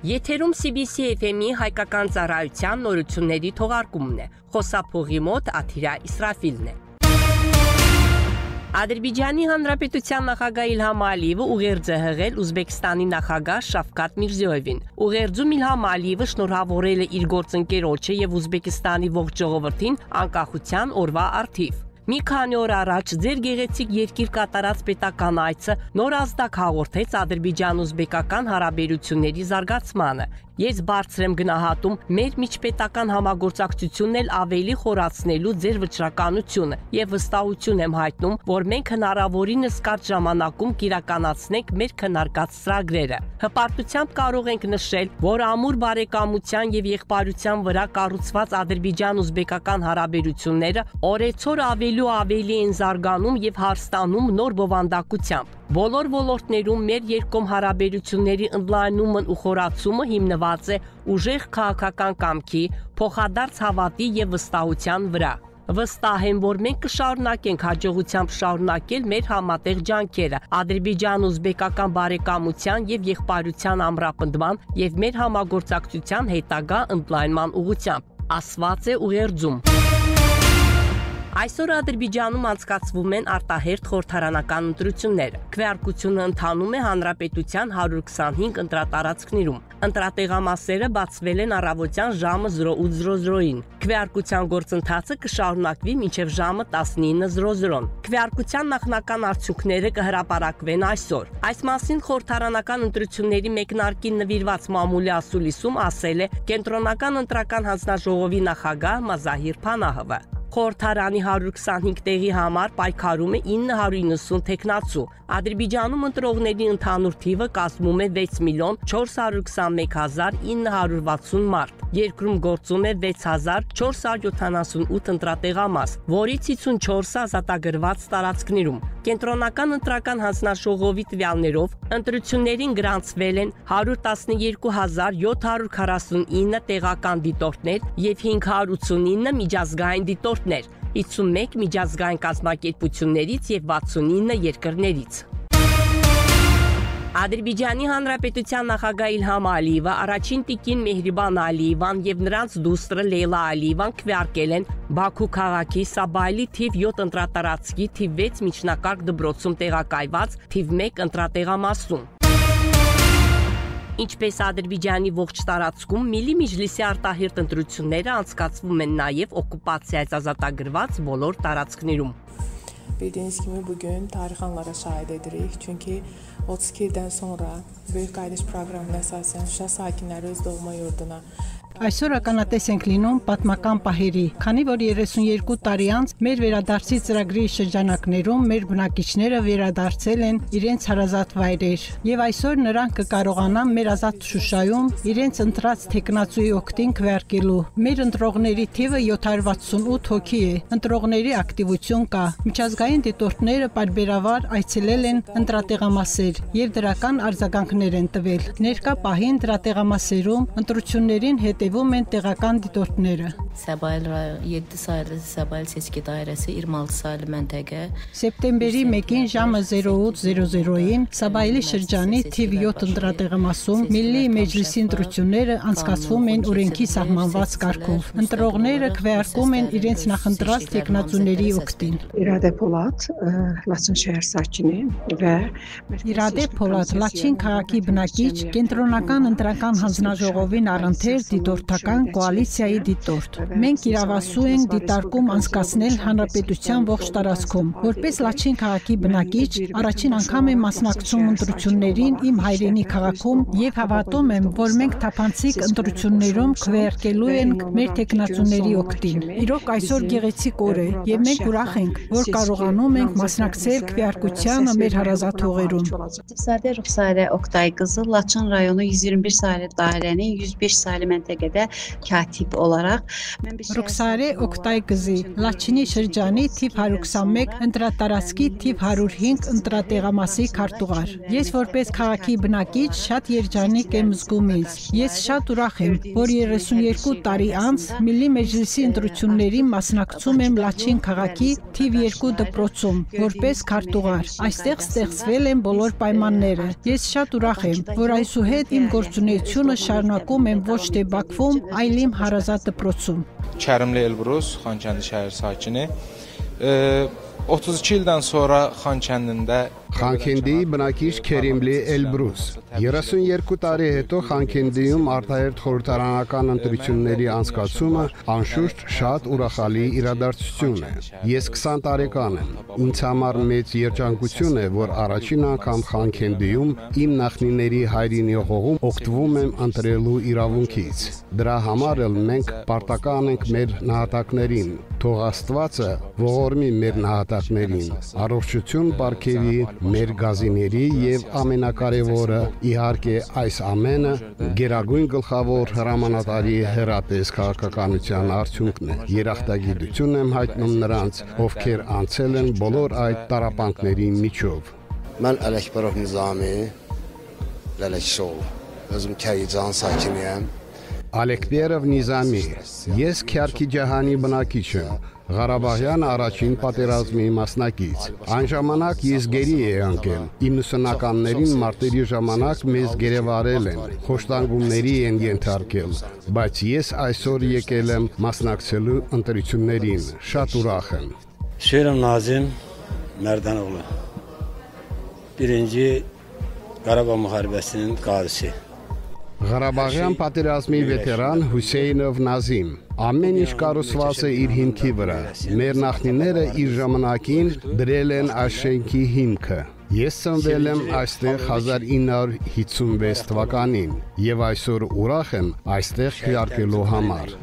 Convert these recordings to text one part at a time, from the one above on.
Եթերում CBC FM-ի հայկական ծառայության նորությունների թողարկումն է։ Խոսափողի մոտ Աթիրա Իսրաֆիլն է։ Ադրբեջանի Հանրապետության նախագահ Իլհամ Ալիևը ուղերձ է հղել Ուզբեկստանի նախագահ Շավկաթ Միրզիոևին։ Ուղերձում Իլհամ Ալիևը շնորհավորել է իր գործընկերոջը եւ Ուզբեկստանի ողջ ժողովրդին անկախության օրվա առթիվ։ Մի քանի օր առաջ ձեր գեղեցիկ երկիր կատարած պետական այցը նոր ազդակ հաղորդեց ադրբեջան-ուզբեկական հարաբերությունների զարգացմանը։ Ես բարձր եմ գնահատում մեր միջպետական համագործակցությունն էլ ավելի խորացնելու ձեր վճռականությունը եւ վստահություն եմ հայտնում, որ մենք հնարավորինս կարճ ժամանակում կիրականացնենք մեր քննարկած ծրագրերը։ Հպարտությամբ կարող ենք նշել, որ ամուր բարեկամության եւ եղբայրության վրա կառուցված ադրբեջան-ուզբեկական հարաբերությունները օրեցօր ավելի են զարգանում եւ հարստանում նոր բովանդակությամբ։ Բոլոր ոլորտներում մեր երկկողմ հարաբերությունների ընդլայնումն ու խորացումը հիմնված է ուժեղ քաղաքական կամքի, փոխադարձ հավատի եւ վստահության վրա։ Վստահ եմ, որ մենք կշարունակենք հաջողությամբ շարունակել մեր համատեղ ջանքերը ադրբեջան-ուզբեկական բարեկամության եւ եղբայրության ամրապնդման եւ մեր համագործակցության հետագա ընդլայնման ուղղությամբ, ասված է ուղերձում։ Այսօր Ադրբեջանում անցկացվում են արտահերթ խորհրդարանական ընտրություններ։ Քվեարկությունը ընթանում է հանրապետության 125 ընտրատարածքներում։ Ընտրատեղամասերը բացվել են առավոտյան ժամը 08:00-ին։ Քվեարկության գործընթացը կշարունակվի մինչև ժամը 19:00-ն։ Քվեարկության նախնական արդյունքները կհրապարակվեն այսօր։ Այս մասին խորհրդարանական ընտրությունների մեկնարկին նվիրված մամուլի ասուլիսում ասել է Կենտրոնական ընտրական հանձնաժողովի նախագահ Մազահիր Փանահովը։ Խորհրդարանի 125 տեղի համար պայքարում է 990 թեկնածու։ Ադրբեջանում ընտրողների ընդհանուր թիվը կազմում է 6,421,960 մարդ։ Երկրում գործում է 6,478 ընտրատեղամաս, որից 54-ը ազատագրված տարածքներում։ Կենտրոնական ընտրական հանձնաժողովի տվյալներով ընտրություններին գրանցվել են 112,749 տեղական դիտորդներ եւ 589 միջազգային դիտորդներ, 51 միջազգային կազմակերպություններից եւ 69 երկրներից։ Ադրբեջանի Հանրապետության նախագահ Իլհամ Ալիևը, առաջին տիկին Մեհրիբան Ալիևան եւ նրանց դուստրը Լեյլա Ալիևան քվեարկել են Բաքու քաղաքի Սաբայլի թիվ 7 ընտրատարածքի թիվ 6 միջնակարգ դպրոցում տեղակայված թիվ 1 ընտրատեղամասում։ Ինչպես Ադրբեջանի ողջ տարածքում Միլի Միջլիսի արտահերթ ընտրությունները անցկացվում են նաև օկուպացիայից azatագրված բոլոր տարածքներում։ Bildiğiniz gibi bugün tarih anlara şahit edirik. Çünkü 32'den sonra Böyük Qayıdış proqramına əsasən Şuşa sakinləri öz doğma yurduna Այսօր ականատես ենք լինում պատմական պահերի, քանի որ 32 տարի անց մեր վերադարձի ծրագրի շրջանակներում մեր բնակիչները վերադարձել են իրենց հարազատ վայրեր, եւ այսօր նրանք կկարողանան մեր ազատ Շուշայում իրենց ընտրած թեկնածուի օգտին քվեարկելու։ Մեր ընտրողների թիվը 768 հոգի է, ընտրողների ակտիվություն կա։ Միջազգային դիտորդները պարբերաբար այցելել են ընտրատեղամասեր եւ դրական արձագանքներ են տվել։ Ներկա պահին դրատեղամասերում ընտրություններին հետևում են տեղական դիտորդները։ Səbail 7 sayılı Səbail seçki dairəsi 26 sayılı məntəqə Սեպտեմբերի 1-ին ժամը 08:00-ին Սաբայլի շրջանի թիվ 7 ընտրատեղամասում Միլլի Մեջլիսի ընտրությունները անցկացվում են օրենքի սահմանված կարգով։ Ընտրողները քվեարկում են իրենց նախընտրած թեկնածուների օգտին։ İradə Polad, Laçın şəhər sakini və Իրադե Փոլադ Լաչին քաղաքի բնակիչ, կենտրոնական ընտրական հանձնաժողովին առընթեր դիտորդական կոալիցիայի դիտորդ։ Մենք իրավասու ենք դիտարկում անցկացնել հանրապետության ողջ տարածքում։ Որպես Լաչին քաղաքի բնակիչ, առաջին անգամ եմ մասնակցում ընտրություններին իմ հայրենի քաղաքում եւ հավատում եմ, որ մենք թափանցիկ ընտրություններում քվեարկելու ենք մեր թեկնածուների օգտին։ Իրոք այսօր գեղեցիկ օր է եւ մենք ուրախ ենք, որ կարողանում ենք մասնակցել քվեարկությանը մեր հարազատ հողերում։ Sadə Ruxsadə Oktay qızı Laçın rayonu 121 sayılı dairənin 105 sayılı məntəqədə katib olaraq Ռուքսարե Օկտայ գզի, Լաչինի շրջանի թիվ 121, ընտրատարածքի թիվ 105 ընտրատեղամասի քարտուղար։ Ես որպես քաղաքի բնակիչ շատ երջանիկ եմ զգում ինձ։ Ես շատ ուրախ եմ, որ 32 տարի անց Միլլի մեջլիսի ընտրությունների մասնակցում եմ Լաչին քաղաքի թիվ 2 դպրոցում, որպես քարտուղար։ Այստեղ ստեղծվել են բոլոր պայմանները։ Ես շատ ուրախ եմ, որ այսուհետ իմ գործունեությունը şarnaqում եմ ոչ թե Բաքվում, այլ իմ հարազատ դպրոցում։ Kərimli Elbrus, Xankəndi şəhər sakini. 32 ildən sonra Xankəndində Xankəndiի բնակիչ Քերիմլի Էլբրուս 32 տարի հետո Խանքենդիում արտահերթ խորհրդարանական ընտրությունների անցկացումը անշուշտ շատ ուրախալի իրադարձություն է։ Ես 20 տարեկան եմ։ Ինձ համար մեծ երջանկություն է, որ առաջին անգամ Խանքենդիում իմ նախնիների հայրենի հողում օգտվում եմ ընտրելու իրավունքից։ Դրա համար էլ մենք պարտական ենք մեր նահատակներին։ Թող Աստվածը ողորմի մեր նահատակներին։ Առողջություն բարգեւի մեր գազիների եւ ամենակարևորը իհարկե այս ամենը գերագույն գլխավոր հրամանատարի հրատես քաղաքականության արդյունքն է։ Երախտագիտություն եմ հայտնում նրանց, ովքեր անցել են բոլոր այդ տառապանքների միջով։ Mən Ələkbərov Nizami, Lələkşoğlu, özüm Kəyicaan sakiniyəm։ Ալեքբերով Նիզամի, ես Քյարքիջահանի բնակիչ եմ, Ղարաբաղյան առաջին պատերազմի մասնակից։ Այն ժամանակ ես գերի էի անկել։ 90-ականներին մարտերի ժամանակ մեզ գերեվարել են, խոշտանգումների են ենթարկել, բայց ես այսօր եկել եմ մասնակցելու ընտրություններին, շատ ուրախ եմ։ Şehrem Nazim Mərdanoğlu, birinci Qarabağ müharibəsinin qazisi։ Ղարաբաղյան պատերազմի վետերան Հուսեյնով Նազիմ։ Ամեն ինչ կառուցված է իր հիմքի վրա։ Մեր նախնիները իր ժամանակին դրել են այս շենքի հիմքը։ Ես ծնվել եմ այստեղ 1956 թվականին եւ այսօր ուրախ եմ այստեղ քվեարկելու համար։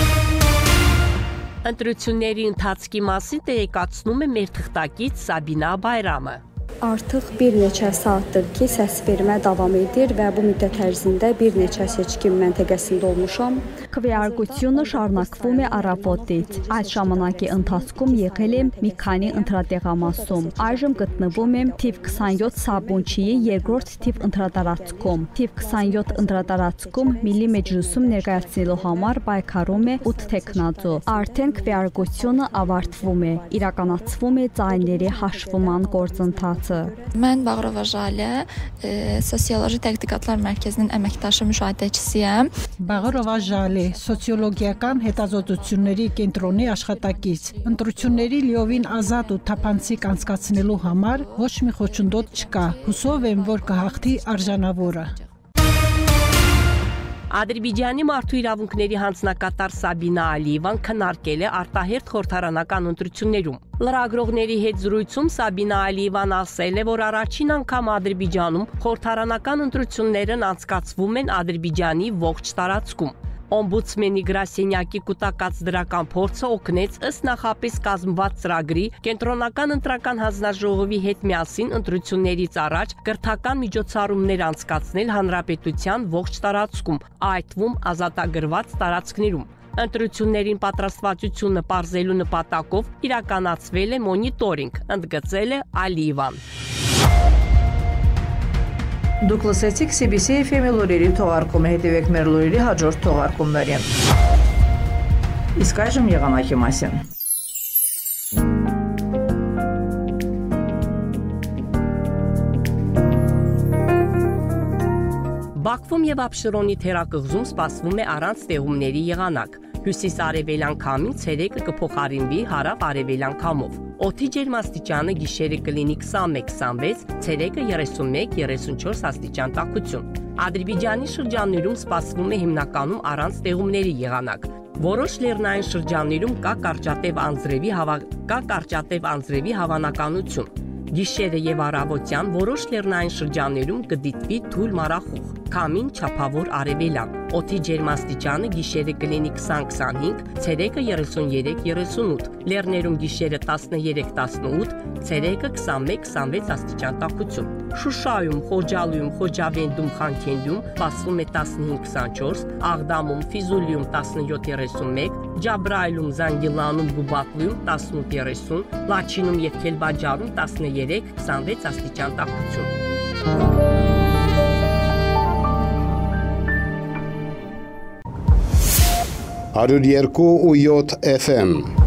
Ընտրությունների ընթացքի մասին տեղեկացնում է մեր թղթակից Սաբինա Բայրամը։ Artıq bir neçə saatdır ki, səs vermə davam edir və bu müddət ərzində bir neçə seçkim məntəqəsində olmuşam. Քվեարկությունը շարունակվում է առավոտից։ Այս ժամանակի ընթացքում եղել եմ մի քանի ընտրատեղամասում։ Այժմ գտնվում եմ թիվ 27 Սաբունչիի երկրորդ թիվ ընտրատարածքում։ Թիվ 27 ընտրատարածքում Միլլի մեջլիսում ներկայացնելու համար պայքարում է 8 տեխնացու։ Արդեն քվեարկությունը ավարտվում է։ Իրականացվում է ձայների հաշվման գործընթացը։ Mən Bağırova Jalə, Sosioloji Tədqiqatlar Mərkəzinin əməkdaşı müşahidəçisiyəm. Bağırova Jalə, Սոցիոլոգիական հետազոտությունների կենտրոնի աշխատակից։ Ընտրությունների լիովին ազատ ու թափանցիկ անցկացնելու համար ոչ մի խոչընդոտ չկա։ Հուսով եմ, որ կհաղթի արժանավորը։ Ադրբեջանի մարդու իրավունքների հանձնակատար Սաբինա Ալիևան քննարկել է արտահերթ խորհրդարանական ընտրություններում։ Լրագրողների հետ զրույցում Սաբինա Ալիևան ասել է, որ առաջին անգամ Ադրբեջանում խորհրդարանական ընտրություններն անցկացվում են Ադրբեջանի ողջ տարածքում։ Օմբուդսմենի գրասենյակի կուտակած դրական փորձը օգնեց ըստ նախապես կազմված ծրագրի կենտրոնական ընտրական հանձնաժողովի հետ միասին ընտրություններից առաջ կրթական միջոցառումներ անցկացնել հանրապետության ողջ տարածքում, այդ թվում ազատագրված տարածքներում։ Ընտրություններին պատրաստվածությունը պարզելու նպատակով իրականացվել է մոնիտորինգ, ընդգծել է Ալիևան։ Դուք լսեցիք CBC FM-ի լուրերի թողարկումը, հետևեք մեր լուրերի հաջորդ թողարկումներին։ Իսկ այժմ եղանակի մասին։ Բաքվում եւ Աբշերոնի թերակղզում սպասվում է առանց ստեղումների եղանակ։ Հյուսիս-արևելյան քամին ցերեկը կփոխարինվի հարավ-արևելյան քամով։ Օդի ջերմաստիճանը գիշերը կլինի 21-26, ցերեկը 31-34 աստիճան տաքություն։ Ադրբեջանի շրջաններում սպասվում է հիմնականում առանց ստեղումների եղանակ։ Որոշ լեռնային շրջաններում կա կարճատև անձրևի հավանականություն։ Գիշերը եւ առավոտյան որոշ լեռնային շրջաններում կդիտվի թույլ մառախուղ։ Քամին չափավոր արևելյան։ Օդի ջերմաստիճանը գիշերը կլինի 20-25, ցերեկը 33-38, լեռներում գիշերը 13-18, ցերեկը 21-26 աստիճան տաքություն։ Շուշայում, Խոջալույում, Խոջավենդում, Խանքենդում սպասվում է 15-24, Աղդամում, Ֆիզուլիում 17-31, Ջաբրայիլում, Զանգիլանում, Գուբատլույում 18-30, Լաչինում եւ Քելբաջարում 13-26 աստիճան տաքություն։ 102.7 FM